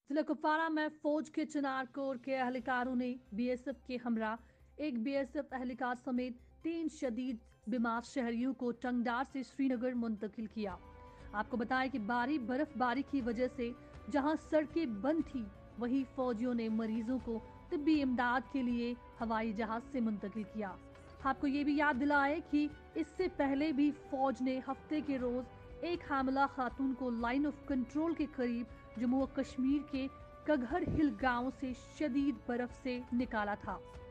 जिला कुपवाड़ा में फौज के चिनार कोर के एहलकारों ने बीएसएफ के हमरा एक बीएसएफ एहलकार समेत 3 शदीद बीमार शहरियों को टंगडार से श्रीनगर मुंतकिल किया। आपको बताएं कि भारी बर्फबारी की वजह से जहां सड़कें बंद थी, वहीं फौजियों ने मरीजों को तिब्बी इमदाद के लिए हवाई जहाज से मुंतकिल किया। आपको ये भी याद दिलाएं कि इससे पहले भी फौज ने हफ्ते के रोज एक हामिला खातून को लाइन ऑफ कंट्रोल के करीब जम्मू और कश्मीर के कगहर हिल गांव से शदीद बर्फ से निकाला था।